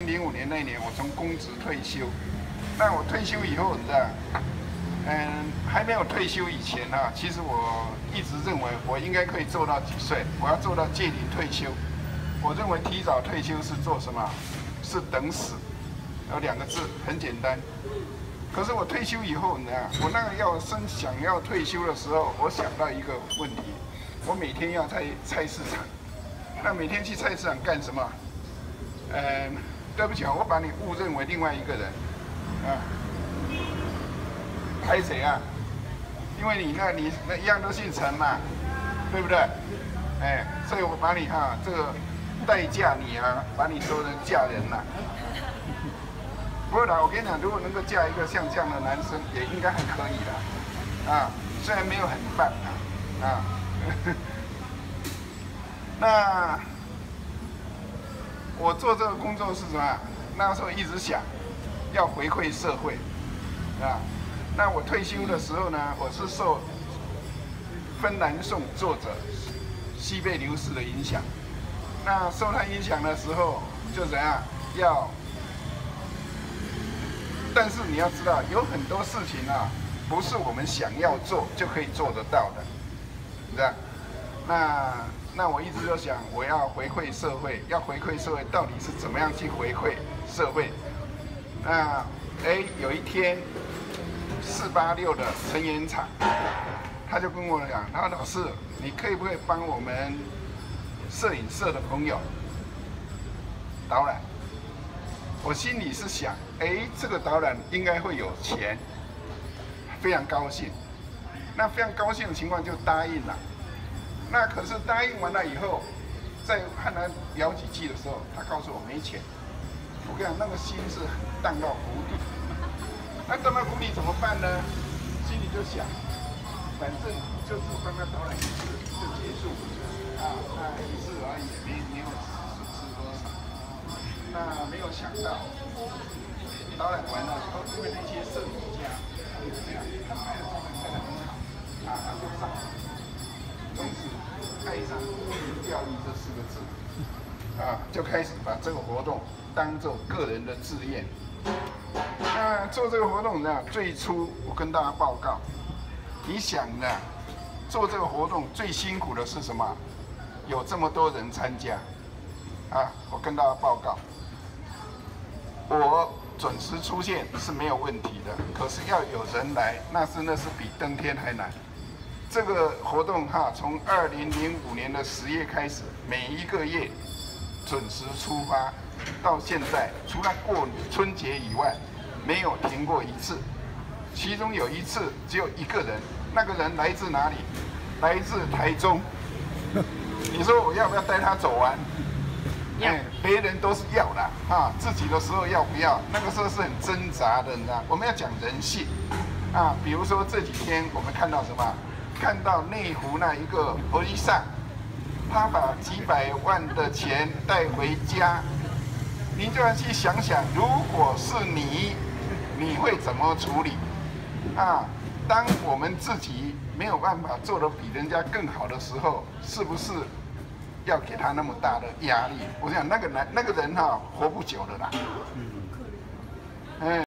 2005年那年，我从公职退休。那我退休以后，你知道，还没有退休以前啊，其实我一直认为我应该可以做到几岁？我要做到届龄退休。我认为提早退休是做什么？是等死。有2个字，很简单。可是我退休以后，你知道，我那个想要退休的时候，我想到一个问题，我每天要在菜市场。那每天去菜市场干什么？对不起啊，我把你误认为另外一个人，啊，拍谁啊？因为你那一样都姓陈嘛，对不对？所以我把你这个代嫁你啊，把你说成嫁人了。不过呢，我跟你讲，如果能够嫁一个像这样的男生，也应该还可以的，虽然没有很棒那我做这个工作是什么？那时候一直想要回馈社会，那我退休的时候呢，我是受芬兰颂作者西贝流士的影响。那受他影响的时候，就怎样但是你要知道，有很多事情啊，不是我们想要做就可以做得到的，是吧？那我一直就想，我要回馈社会，要回馈社会，到底是怎么样去回馈社会？那有一天，486的陈延厂，他就跟我讲，他说：“老师，你可以不可以帮我们摄影社的朋友导览？”我心里是想，这个导览应该会有钱，非常高兴。那非常高兴的情况就答应了。那可是答应完了以后，在和他聊几句的时候，他告诉我没钱。我跟你讲，那个心是荡到谷底。那荡到谷底怎么办呢？心里就想，反正就是帮他导览一次就结束，那一次而已，没有损失多少。那没有想到，导览完了以后，因为那些摄影家就是这样，他拍的照片拍得很好，他就上，从此爱上钓鱼这4个字，就开始把这个活动当做个人的志愿。那做这个活动呢，最初我跟大家报告，你想呢，做这个活动最辛苦的是什么？有这么多人参加，我跟大家报告。我准时出现是没有问题的，可是要有人来，那真的是比登天还难。这个活动从2005年的10月开始，每一个月准时出发，到现在除了过春节以外，没有停过一次。其中有一次只有1个人，那个人来自哪里？来自台中。你说我要不要带他走完？别人都是要的自己的时候要不要？那个时候是很挣扎的，你知道？我们要讲人性比如说这几天我们看到什么？看到内湖那一个欧丽莎，他把几百万的钱带回家，你就要去想想，如果是你会怎么处理？当我们自己没有办法做得比人家更好的时候，是不是要给他那么大的压力？我想那个人活不久了啦。